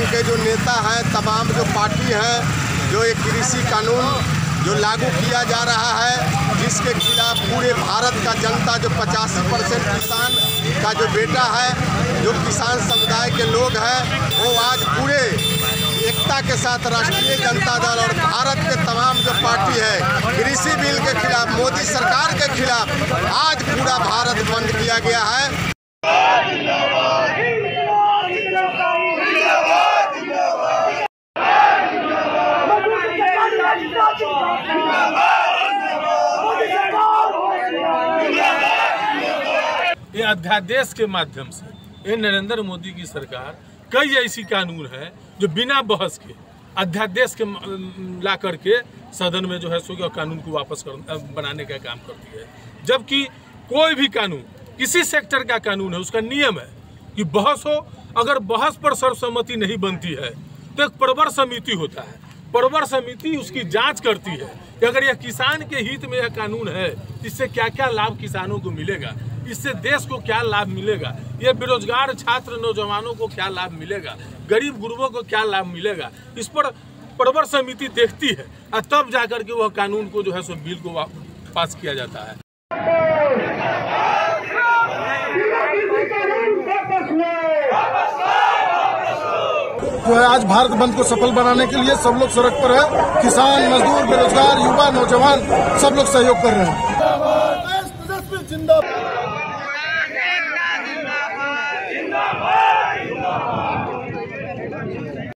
के जो नेता हैं, तमाम जो पार्टी हैं, जो एक कृषि कानून जो लागू किया जा रहा है, जिसके खिलाफ पूरे भारत का जनता जो 85% किसान का जो बेटा है, जो किसान समुदाय के लोग हैं, वो आज पूरे एकता के साथ राष्ट्रीय जनता दल और भारत के तमाम जो पार्टी है, कृषि बिल के खिलाफ, मोदी सरकार के खिलाफ आज पूरा भारत बंद किया गया है। ये अध्यादेश के माध्यम से ये नरेंद्र मोदी की सरकार कई ऐसी कानून है जो बिना बहस के अध्यादेश के ला करके सदन में जो है सो कानून को वापस बनाने का काम करती है। जबकि कोई भी कानून, किसी सेक्टर का कानून है, उसका नियम है कि बहस हो। अगर बहस पर सर्वसम्मति नहीं बनती है तो एक प्रवर समिति होता है, प्रवर समिति उसकी जांच करती है कि अगर यह किसान के हित में यह कानून है, इससे क्या क्या लाभ किसानों को मिलेगा, इससे देश को क्या लाभ मिलेगा, ये बेरोजगार छात्र नौजवानों को क्या लाभ मिलेगा, गरीब गुरबों को क्या लाभ मिलेगा, इस पर प्रवर समिति देखती है और तब जाकर के वह कानून को जो है सो बिल को पास किया जाता है। जो है आज भारत बंद को सफल बनाने के लिए सब लोग सड़क पर है। किसान, मजदूर, बेरोजगार, युवा, नौजवान सब लोग सहयोग कर रहे हैं।